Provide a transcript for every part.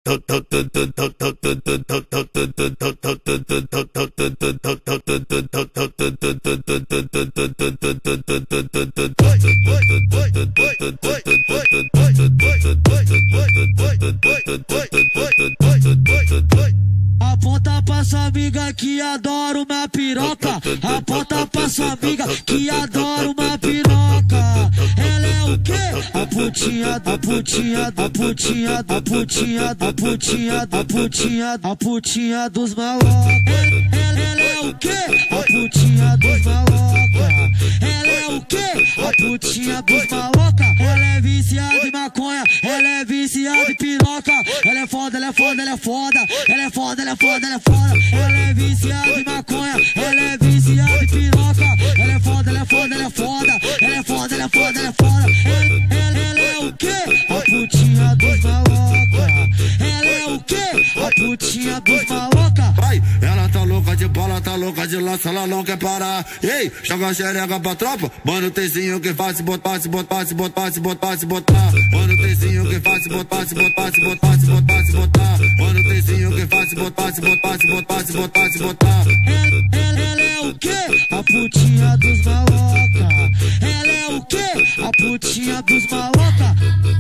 Aponta pra sua amiga que adora uma piroca. Aponta pra sua amiga que adora uma piroca. Ela é o quê? A putinha, a putinha, a putinha, a putinha, a putinha, a putinha, a putinha dos malocas. Ela é o quê? A putinha dos malocas. Ela é o quê? A putinha dos malocas. Ela é viciada em maconha, ela é viciada em piroca. Ela é foda, ela é foda, ela é foda. Ela é foda, ela é foda, ela é foda. Ela é viciada em maconha, ela é viciada em piroca. Ela é foda, ela é foda, ela é foda. Ela é foda, ela é foda, ela é foda. Ela é o quê? A putinha dos malocas. Ela é o quê? A putinha dos malocas. Vai, ela tá louca de bola, tá louca de lança, ela não quer parar. Ei, joga a xereca pra tropa. Mano, tezinho que faz se botar, se botar, se botar, se botar, se botar. Mano, tezinho que faz se botar, se botar, se botar, se botar, se botar. Mano, tezinho que faz se botar, se botar, se botar, se botar, se botar. Ela é o quê? A putinha dos malocas. Ela é o quê? A putinha dos malocas.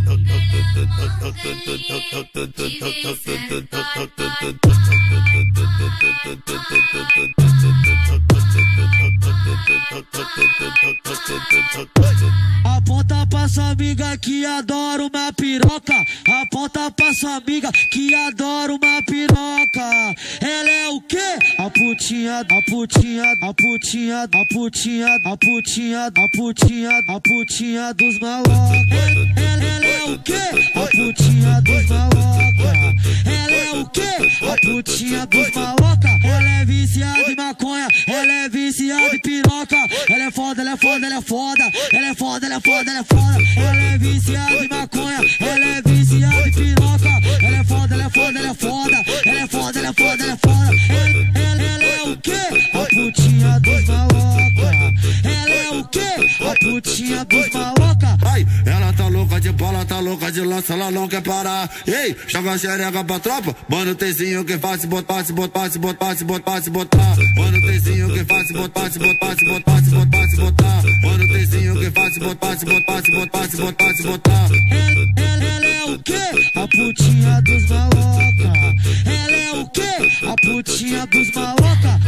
Aponta pra sua amiga que adora uma piroca. Aponta pra sua amiga que adora uma piroca. Ela é o quê? A putinha, a putinha, a putinha, a putinha, a putinha, a putinha, a putinha dos malocas. Ela é o quê? A putinha dos malocas. Ela é o quê? A putinha dos malocas. Ela é viciada em maconha, ela é viciada em piroca. Ela é foda, ela é foda, ela é foda. Ela é foda, ela é foda, ela é foda. Ela é viciada em maconha, ela é viciada em piroca. Ela é foda, ela é foda, ela é foda. Ela é foda, ela é foda, ela é foda. Ela é o quê? A putinha dos malocas. Ela é o quê? A putinha dos malocas. Vai, ela tá louca de bola, tá louca de lança, ela não quer parar. Ei, joga a xereca pra tropa. Mano, tezinho que faz se botar, se botar, se botar, se botar, se botar. Mano, tezinho que faz se botar, se botar, se botar, se botar, se botar. Mano, tezinho que faz se botar, se botar, se botar, se botar, se botar. Ela é o quê? A putinha dos malocas. Ela é o quê? A putinha dos malocas.